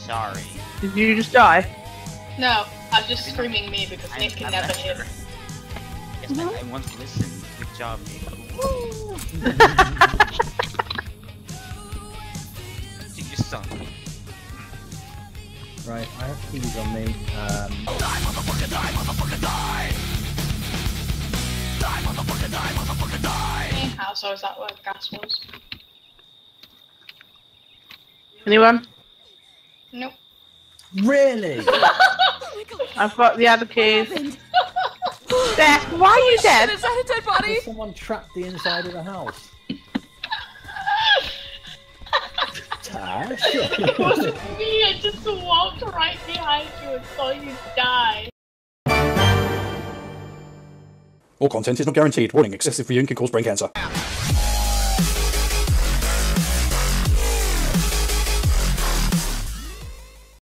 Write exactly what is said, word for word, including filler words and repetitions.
sorry. Did you just die? No, I'm just screaming me because I'm, Nick can I'm never not hear. sure. Yes, I, I once listened. Good job, Nick. You just sunk. Right, I have keys on me. Um... Die, motherfucker, die, motherfucker, die! Die, motherfucker, die, motherfucker, die! How so is that where gas was? Anyone? Nope. Really? I've got the other keys. Death, why are you dead? Is that a dead body? Has someone trapped the inside of the house? Tash? It wasn't me, I just walked right behind you and saw you die. All content is not guaranteed. Warning, excessive viewing can cause brain cancer.